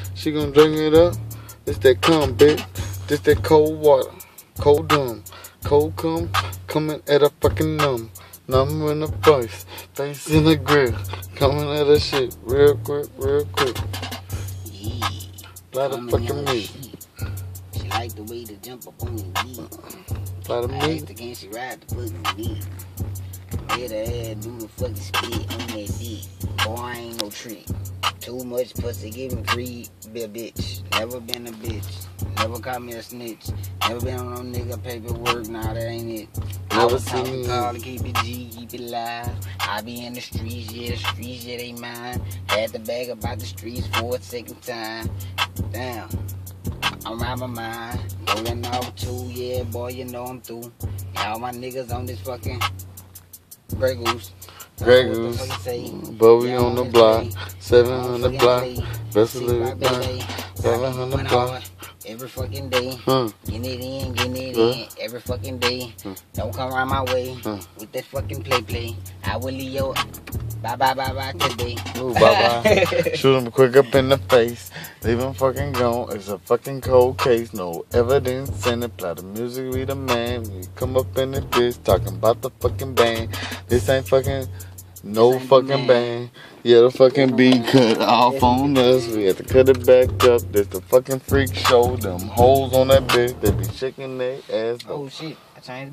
She gon' drink it up. This that cum, bitch. This that cold water. Cold dumb. Cold cum. Coming at a fucking numb. Numb in the face in the grill. Coming at a shit real quick, real quick. Yeah. Platter fucking meat. She like the way to jump up on your knee. Platter meat. Can she ride the fucking beat? Let her head do the fucking spit on that dick. Boy, I ain't no trick. Too much pussy, give me free, be a bitch. Never been a bitch. Never caught me a snitch. Never been on no nigga paperwork, nah, that ain't it. I was talking call to keep it G, keep it live. I be in the streets, yeah, they mine. Had to bag about the streets for a second time. Damn, I'm out my mind. Rolling off two, yeah, boy, you know I'm through. All my niggas on this fucking Grey Goose. Grey Goose, but we on the block, 700 block, best of the block, 700 block. Every fucking day, getting it in, every fucking day. Don't come around my way with that fucking play. I will leave you bye today. Ooh, bye. Shoot him quick up in the face, leave him fucking gone. It's a fucking cold case, no evidence in it. PlatterMusic, we the man. We come up in the bitch, talking about the fucking band. This ain't fucking no fucking band. Yeah, the fucking beat cut off on us. We had to cut it back up. There's the fucking freak show. Them hoes on that bitch, they be shaking their ass. Oh shit, I changed.